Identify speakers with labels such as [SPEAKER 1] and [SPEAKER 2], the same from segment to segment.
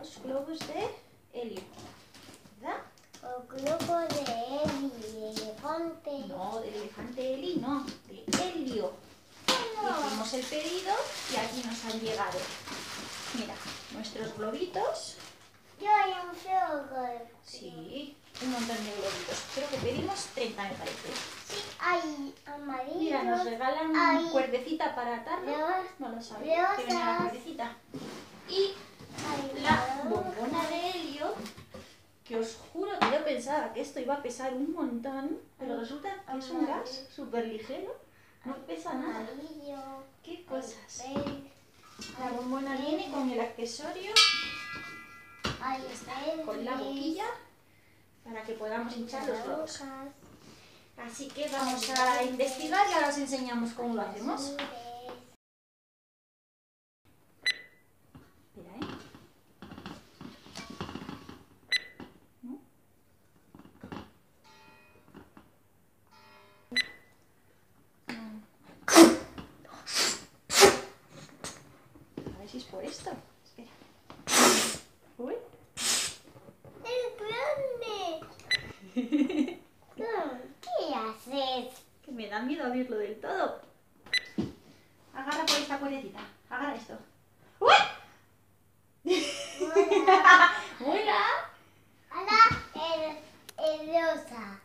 [SPEAKER 1] los globos de helio, ¿verdad?
[SPEAKER 2] El globo de Eli, elefante.
[SPEAKER 1] No, del elefante Eli, no, de helio. Hicimos el pedido y aquí nos han llegado. Mira, nuestros globitos.
[SPEAKER 2] Yo hay un fuego.
[SPEAKER 1] Sí, un montón de globitos. Creo que pedimos 30, me parece.
[SPEAKER 2] Sí, hay amarillo.
[SPEAKER 1] Mira, nos regalan
[SPEAKER 2] hay
[SPEAKER 1] cuerdecita para atarlo. No lo sabía, que venía la
[SPEAKER 2] rosas.
[SPEAKER 1] cuerdecita. Y
[SPEAKER 2] hay
[SPEAKER 1] la
[SPEAKER 2] rosas.
[SPEAKER 1] bombona de helio, que os juro que yo pensaba que esto iba a pesar un montón, pero resulta que es un gas súper ligero, no pesa nada.
[SPEAKER 2] Amarillo.
[SPEAKER 1] ¿Qué cosas?
[SPEAKER 2] Verde.
[SPEAKER 1] La bombona viene con el accesorio,
[SPEAKER 2] Hay
[SPEAKER 1] con la boquilla, para que podamos hinchar los globos.
[SPEAKER 2] naranjas.
[SPEAKER 1] Así que vamos a investigar y ahora os enseñamos cómo lo hacemos.
[SPEAKER 2] azules.
[SPEAKER 1] Espera, ¿eh? ¿No? A ver si es por esto. Espera. Uy.
[SPEAKER 2] ¡Es grande! ¿Qué haces?
[SPEAKER 1] Que me da miedo abrirlo del todo. Agarra por esta cuerdecita. Agarra esto. ¡Uy!
[SPEAKER 2] Hola.
[SPEAKER 1] ¡Hola!
[SPEAKER 2] Hola, el rosa.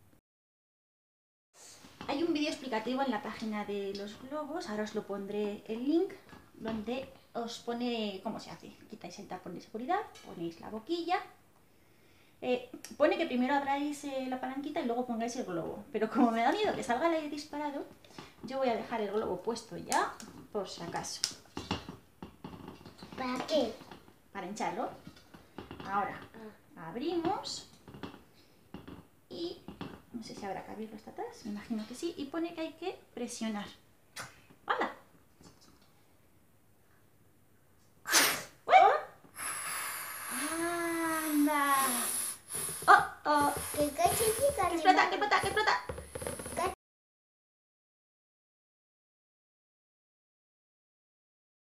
[SPEAKER 1] Hay un vídeo explicativo en la página de los globos. Ahora os lo pondré el link, donde os pone cómo se hace. Quitáis el tapón de seguridad, ponéis la boquilla. Pone que primero abráis la palanquita y luego pongáis el globo. Pero como me da miedo que salga el aire disparado, yo voy a dejar el globo puesto ya, por si acaso.
[SPEAKER 2] ¿Para qué?
[SPEAKER 1] Para hincharlo. Ahora abrimos y no sé si habrá que abrirlo hasta atrás, me imagino que sí, y pone que hay que presionar. ¡Hala! ¡Uy! ¡Anda! ¡Oh, oh!
[SPEAKER 2] ¿Qué
[SPEAKER 1] ¡Que explota, que explota, que explota!